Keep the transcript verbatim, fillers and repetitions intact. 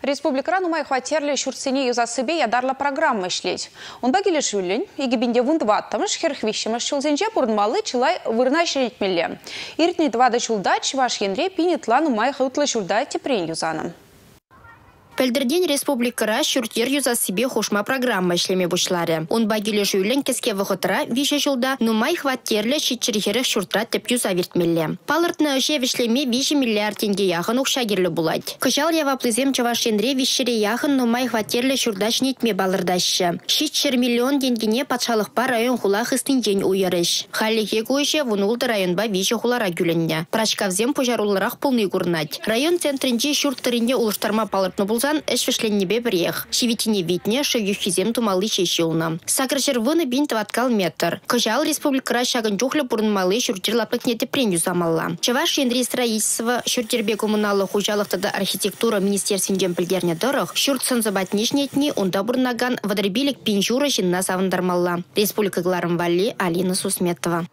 Республикран умай хватерли шурсене юзасыбе ядарла программа шлеть. Он багили шулень, и гибинде вундваттамыш херхвищемыш шулзенже пурнмалы чылай вырна шеретмелле. Иртни двада чулдач ваш янре пинетлан умай хаутлы чулдай тепрень юзаном. Пельдерден республикара шуртер юза себе хушма программа шлеме бушларе. Он багили жюлен кеске выхотра вище жылда, но май хватерле щитчерихерых шуртра теп юза вертмелле. Палыртны öше вишлеме вище миллиард тенге яхын укшагерлі булать. Кышал ява плызем чавашенре вишшере яхын, но май хватерле шурдач нетме балырдашы. Щитчер миллион денгене патшалықпа район хулах истинжен уйырыш. Халлике көйше вунулды районба вище хулара гюленне. Прачкавзем пожарулырах полный гурнать. Район центринде шурттыринде улыштарма палыртны булзан эш вишленнебе бірек. Шевитине витне шевюхизем тумалы шешеуна. Сакрышер выны бин тваткал метр. Кыжал республикара шагын жухлы пурнмалы шуртер лапыкнете преню замалла. Чаваш ендри строительство шуртербе коммуналы хужалықтыда архитектура министерствен пілдерне дырық. Шуртсын забатнишнетни унда бурнаган вадребилик пинжура жинна савындармалла. Республика Гларым Валли, Алина Сусметова.